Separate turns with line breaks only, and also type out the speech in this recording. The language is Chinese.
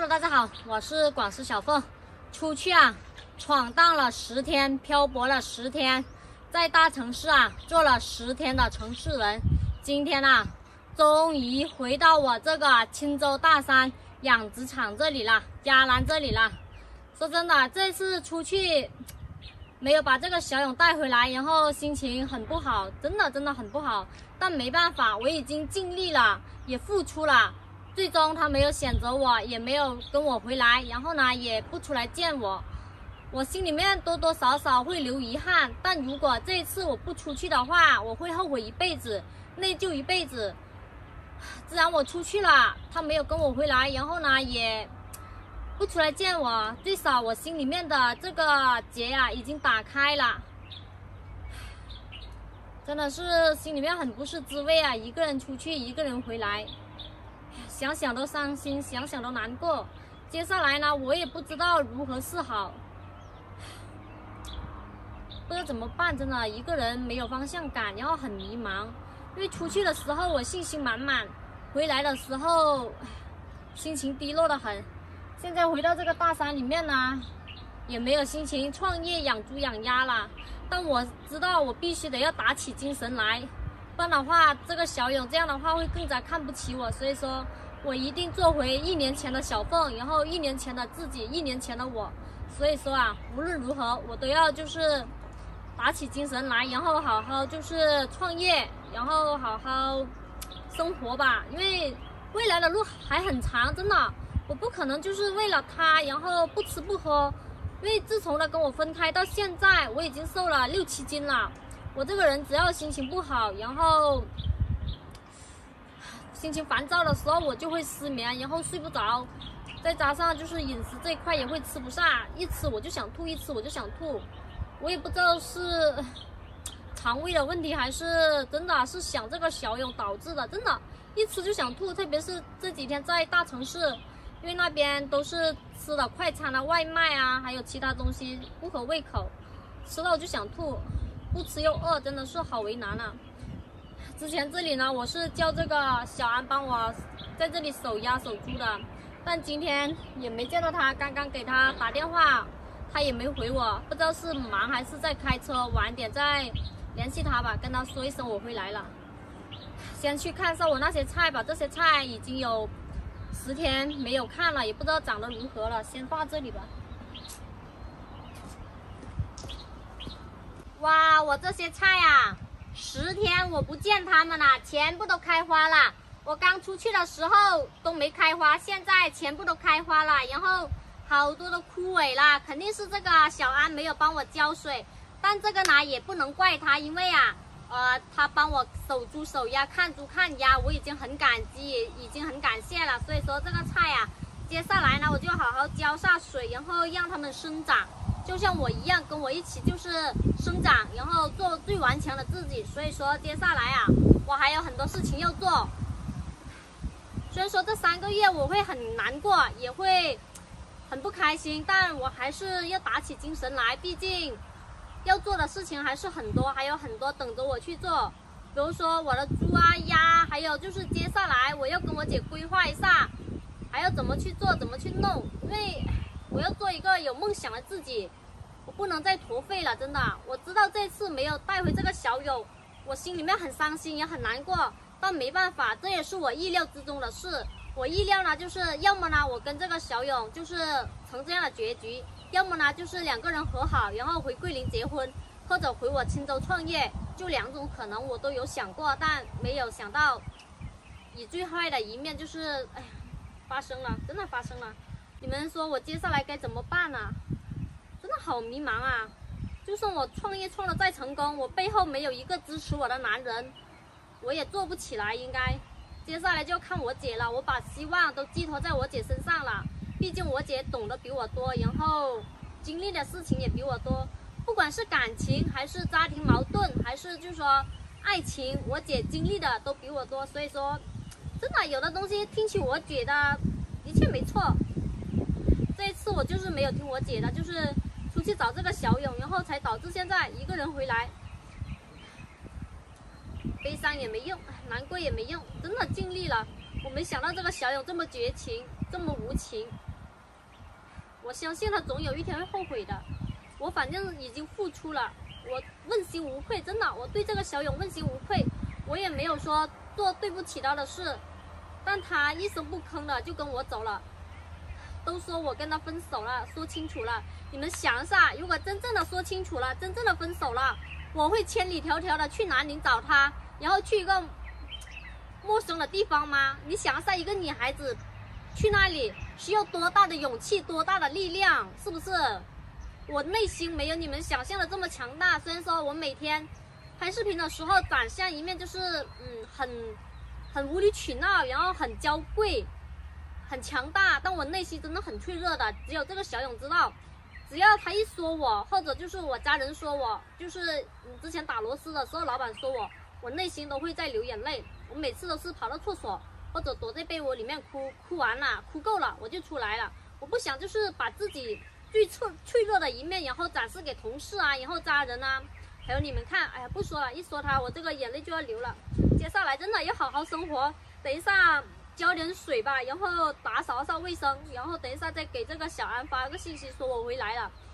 Hello， 大家好，我是广西小凤。出去啊，闯荡了10天，漂泊了10天，在大城市啊做了10天的城市人。今天啊，终于回到我这个青州大山养殖场这里了，嘉南这里了。说真的，这次出去没有把这个小勇带回来，然后心情很不好，真的很不好。但没办法，我已经尽力了，也付出了。最终他没有选择我，也没有跟我回来，然后呢也不出来见我，我心里面多多少少会留遗憾。但如果这一次我不出去的话，我会后悔一辈子，内疚一辈子。既然我出去了，他没有跟我回来，然后呢也不出来见我，最少我心里面的这个结啊已经打开了。真的是心里面很不是滋味啊，一个人出去，一个人回来。想想都伤心，想想都难过。接下来呢，我也不知道如何是好，不知道怎么办，真的一个人没有方向感，然后很迷茫。因为出去的时候我信心满满，回来的时候心情低落的很。现在回到这个大山里面呢，也没有心情创业养猪养鸭了。但我知道我必须得要打起精神来，不然的话，这个小勇这样的话会更加看不起我。所以说我一定做回1年前的小凤，然后1年前的自己，1年前的我。所以说啊，无论如何我都要就是打起精神来，然后好好就是创业，然后好好生活吧。因为未来的路还很长，真的我不可能就是为了他然后不吃不喝。因为自从他跟我分开到现在，我已经瘦了6、7斤了。我这个人只要心情不好，然后心情烦躁的时候，我就会失眠，然后睡不着，再加上就是饮食这一块也会吃不下，一吃我就想吐，一吃我就想吐。我也不知道是肠胃的问题，还是真的是想这个小勇导致的，真的，一吃就想吐。特别是这几天在大城市，因为那边都是吃的快餐啊、外卖啊，还有其他东西不合胃口，吃了我就想吐，不吃又饿，真的是好为难啊。之前这里呢，我是叫这个小安帮我在这里守鸭守猪的，但今天也没见到他，刚刚给他打电话，他也没回我，不知道是忙还是在开车，晚点再联系他吧，跟他说一声我回来了。先去看一下我那些菜吧，这些菜已经有10天没有看了，也不知道长得如何了，先放这里吧。哇，我这些菜啊，10天我不见它们了，全部都开花了。我刚出去的时候都没开花，现在全部都开花了，然后好多都枯萎了，肯定是这个小安没有帮我浇水。但这个呢也不能怪他，因为啊他帮我守猪守鸭，看猪看鸭，我已经很感激，已经很感谢了。所以说这个菜啊，接下来呢我就好好浇下水，然后让它们生长，就像我一样，跟我一起就是生长，然后做最顽强的自己。所以说接下来啊，我还有很多事情要做。虽然说这3个月我会很难过，也会很不开心，但我还是要打起精神来，毕竟要做的事情还是很多，还有很多等着我去做。比如说我的猪啊、鸭，还有就是接下来我要跟我姐规划一下，还要怎么去做，怎么去弄。因为我要做一个有梦想的自己，我不能再驼废了，真的。我知道这次没有带回这个小勇，我心里面很伤心也很难过，但没办法，这也是我意料之中的事。我意料呢，就是要么呢我跟这个小勇就是成这样的结局，要么呢就是2个人和好，然后回桂林结婚，或者回我青州创业，就2种可能我都有想过，但没有想到以最坏的一面就是哎呀发生了，真的发生了。你们说我接下来该怎么办呢？真的好迷茫啊。就算我创业创得再成功，我背后没有一个支持我的男人，我也做不起来。应该接下来就看我姐了，我把希望都寄托在我姐身上了。毕竟我姐懂得比我多，然后经历的事情也比我多，不管是感情还是家庭矛盾，还是就是说爱情，我姐经历的都比我多。所以说真的有的东西听取我姐的确没错。这一次我就是没有听我姐的，就是出去找这个小勇，然后才导致现在一个人回来，悲伤也没用，难过也没用，真的尽力了。我没想到这个小勇这么绝情，这么无情， 我相信他总有一天会后悔的。我反正已经付出了，我问心无愧，真的，我对这个小勇问心无愧，我也没有说做对不起他的事，但他一声不吭的就跟我走了。都说我跟他分手了，说清楚了，你们想一下，如果真正的说清楚了，真正的分手了，我会千里迢迢的去南宁找他，然后去一个陌生的地方吗？你想一下，一个女孩子去那里需要多大的勇气，多大的力量，是不是？我内心没有你们想象的这么强大。虽然说我每天拍视频的时候展现一面就是很无理取闹，然后很娇贵，很强大，但我内心真的很脆弱的。只有这个小勇知道，只要他一说我，或者就是我家人说我，就是之前打螺丝的时候老板说我内心都会在流眼泪。我每次都是跑到厕所或者躲在被窝里面哭，哭完了，哭够了我就出来了。我不想就是把自己最脆弱的一面，然后展示给同事啊，然后家人啊，还有你们看。哎呀，不说了，一说他我这个眼泪就要流了。接下来真的要好好生活，等一下浇点水吧，然后打扫一下卫生，然后等一下再给这个小安发个信息说我回来了。